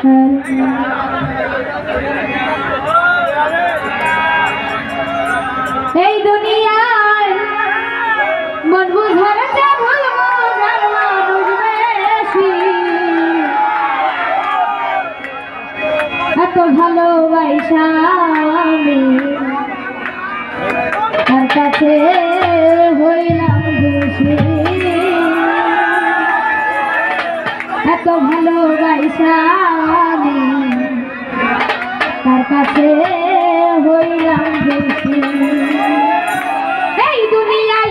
এই দুনিয়ায় মন বুঝার এত ভালোবাসা আমি তার কাছে হইলাম দোষী, এত ভালোবাসা আমি তার কাছে হইলাম দোষী। এই দুনিয়ায়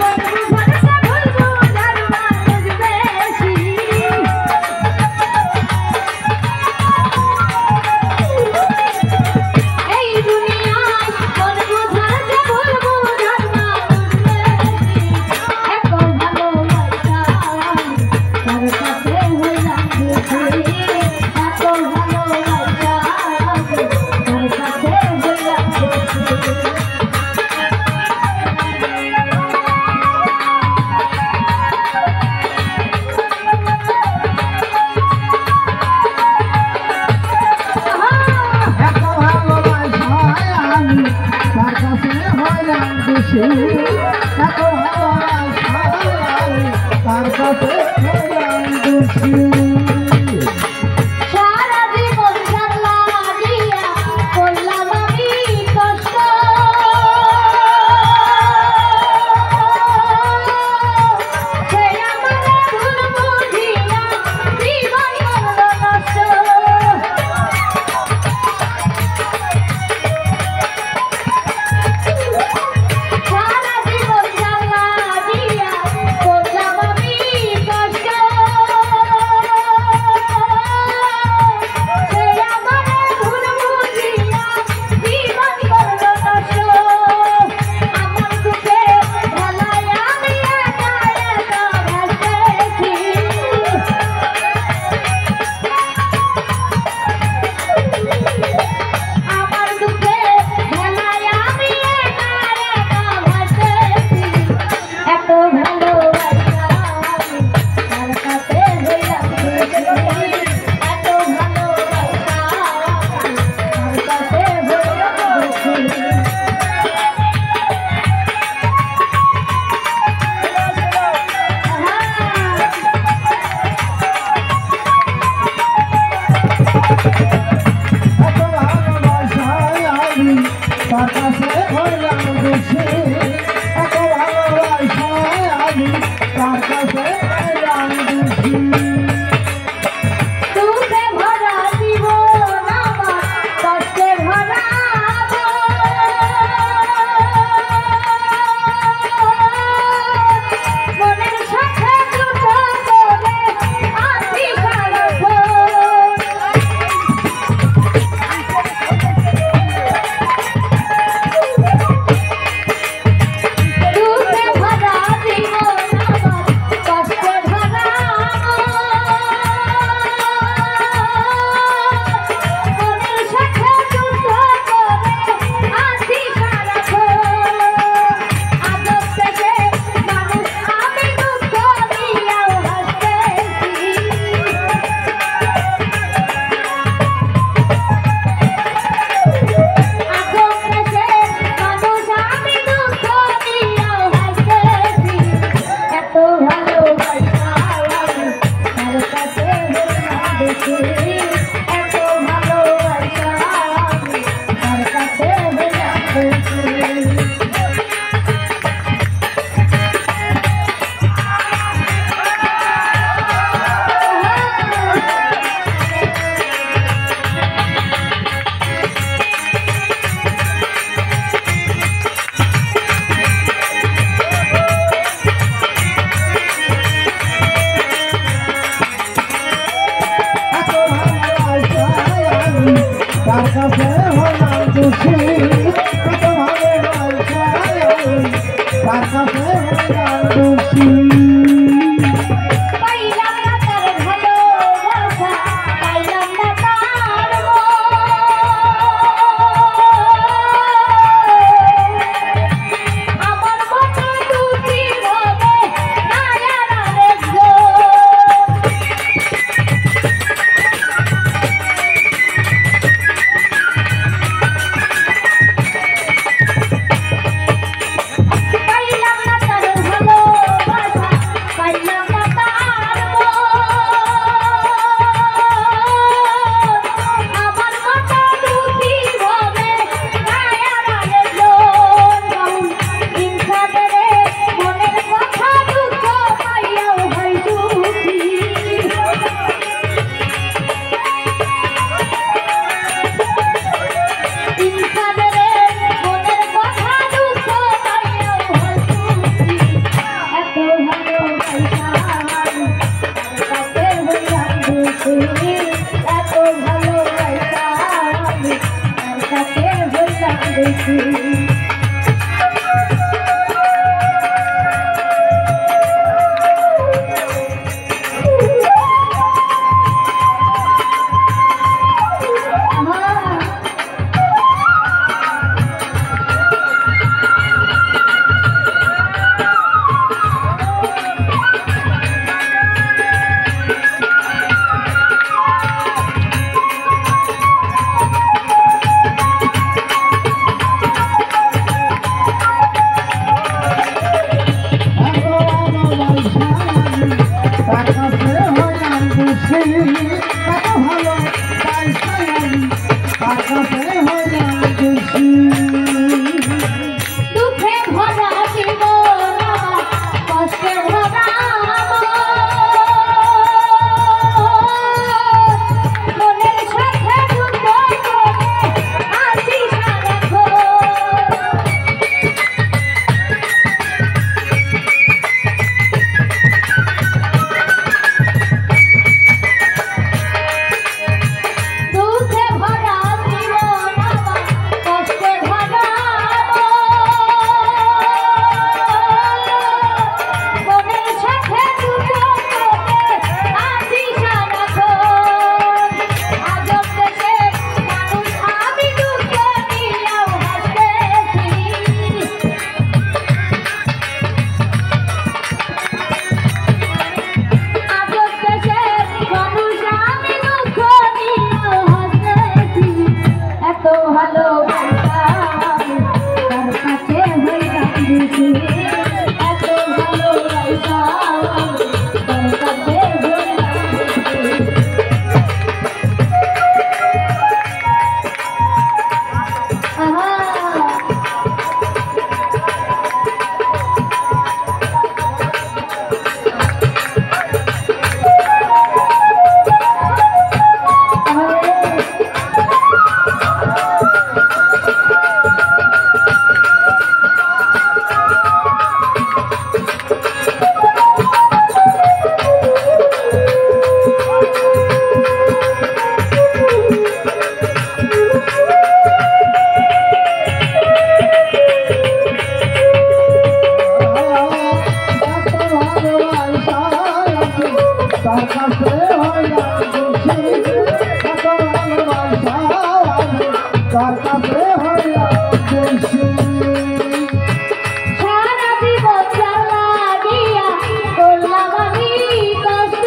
তার কাছে সারা জীবন জ্বালা দিয়া করলাম আমি কষ্ট, সে আমার ভুল বুঝিয়া জীবন করল নষ্ট। এত ভালোবাসা আমি তার কাছে হইলাম বেশি। দুঃখে ভরা জীবন আমার কষ্টে ভরা মনের সাথে যুদ্ধ করে হাসি সারাক্ষণ। দুঃখে ভরা জীবন আমার কষ্টে ভরা মনের সাথে যুদ্ধ করে হাসি সারাক্ষণ। আজব দেশের মানুষ আমি দুঃখ নিয়েও হাসতেছি। আজব দেশের মানুষ আমি দুঃখ নিয়েও হাসতেছি। এত ভালোবাসা তার কাছে হইলাম বেশি। এত ভালোবাসা তার কাছে হইলাম বেশি। আহা সারা জীবন জ্বালা দিয়া করলাম আমি কষ্ট।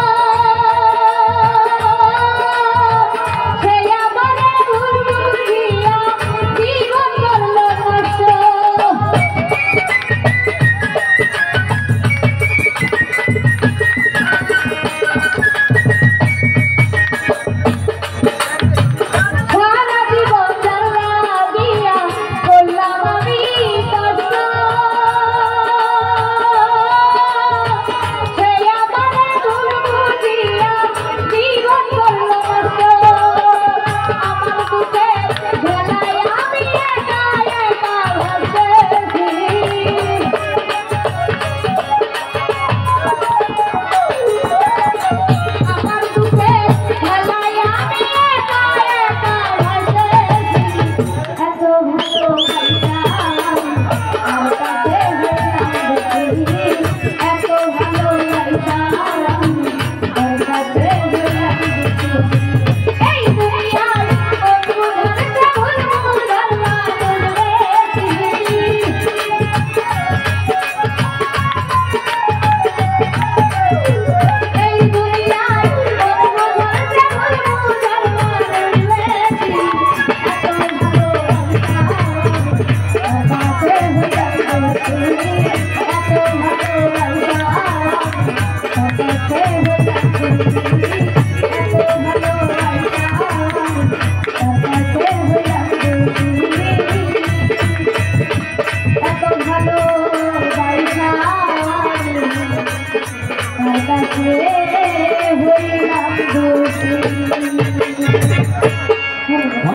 সে আমারে বুঝিয়া জীবন করলো নষ্ট। সারা জীবন জ্বালা দিয়া করলাম আমি কষ্ট। সে আমারে বুঝিয়া জীবন করলো নষ্ট। আমার বুকে ঝোলায় আমি একা একা ভাসতেছি। আমার দুঃখে ঝোলায় আমি একা একা ভাসতেছি। এত ভালোবাসা আমার কাছে হইলাম বেশি। এত ভালোবাসা আমার কাছে হইলাম বেশি। এই দুনিয়ার বন্ধু ধরতে ভুলবো ধরলা বলবেছি। এই দুনিয়ার বন্ধু ধরতে ভুলবো ধরলা বলবেছি। এত ভালোবাসা তার কাছে হইলাম বেশি। এত ভালোবাসা তার কাছে হইলাম বেশি। এত ভালোবাসা তার কাছে হইলাম বেশি। এত ভালোবাসা তার কাছে হইলাম বেশি।